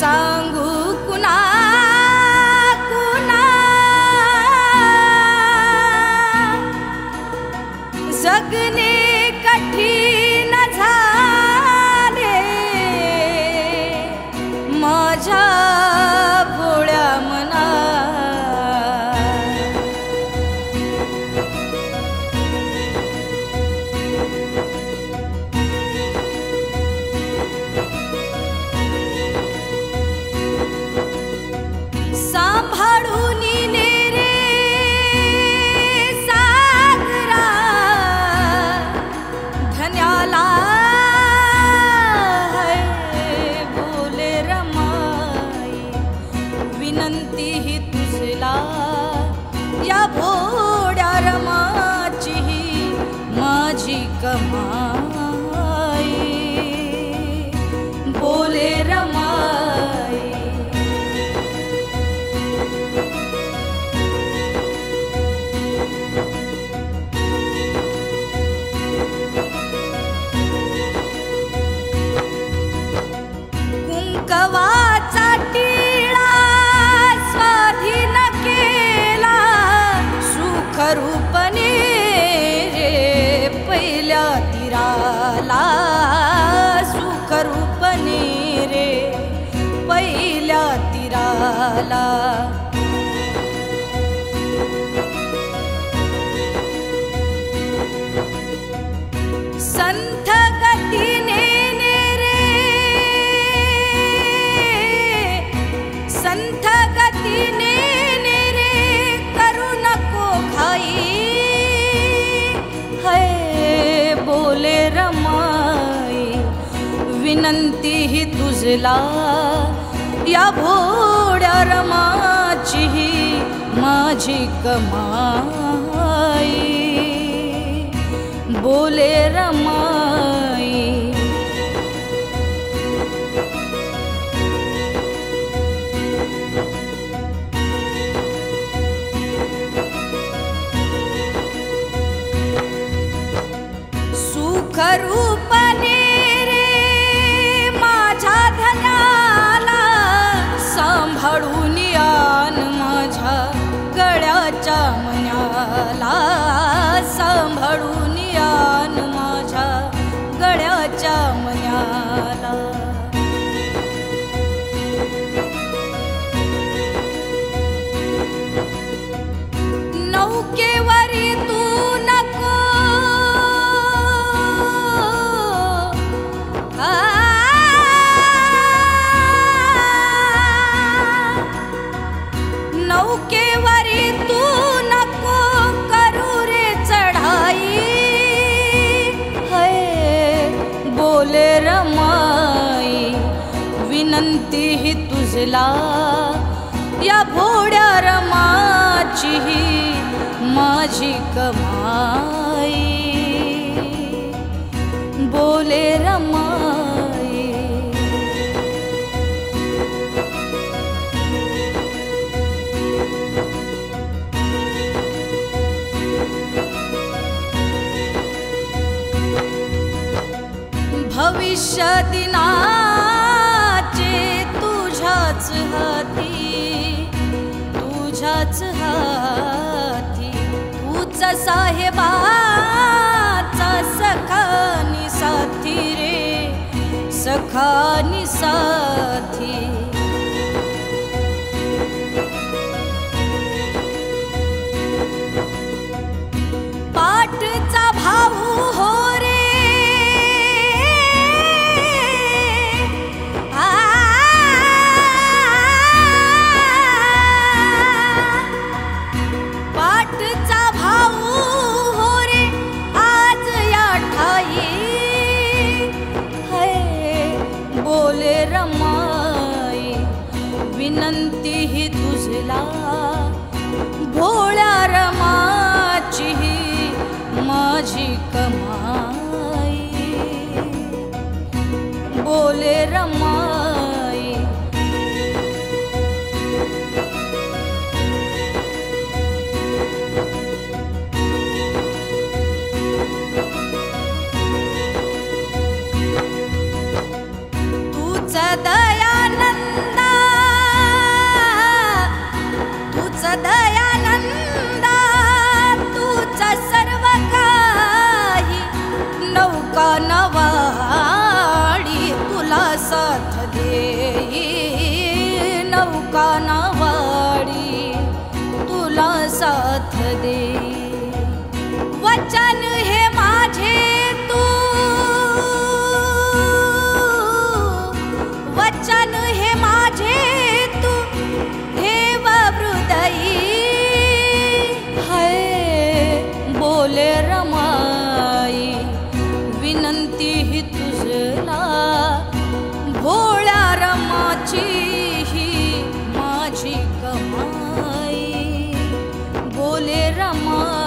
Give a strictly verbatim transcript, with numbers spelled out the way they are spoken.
सांगू कुणा कुणा जगणे कठीण झाले माझ्या भोळ्या मना सांभाळून ने रे सागरा धन्याला है बोले रमाई विनंती ही तुझला या भोड्या रमाची ही माझी कमाई बोले रमाई कुंकवाचा टिळा स्वाधीन केला सुखरूपने रे पहिल्या तीराला सुखरूपने रे पहिल्या तीराला संथ गतीने संथ गतीने रे करू नको घाई है बोले रमाई विनंती ही तुझला या भोड्या रमाची ही माझी कमाई बोले रमाई सुखरूपने रे माझ्या धन्याला सांभाळून आन माझ्या गळ्याच्या मन्याला सांभाळून आन माझ्या गळ्याच्या मन्याला नौकेवरी तू नको नौकेवरी तू नको करू रे चढाई है बोले रमाई विनंती ही तुझला या भोड्या रमाची ही माझी कमाई बोले रमाई भविष्य दिनाचे तुझ्याच हाती तुझ्याच हाती तूच साहेबाचा सखानी साथी रे सखानी साथी पाठचा भाऊ हो रे पाठचा भाऊ हो रे आज या ठाई है बोले रमाई विनंती ही तुझला भोळ्या रमाची ही माझी कमाई बोले रमाई तुझ दयानंद साथ दे. वचन हे माझे तू, वचन हे माझे तू ठेव हृदयी. हाय बोले रमाई, विनंती ही तुझला, भोळ्या रमाची ही माझी कमाई. बोले रमा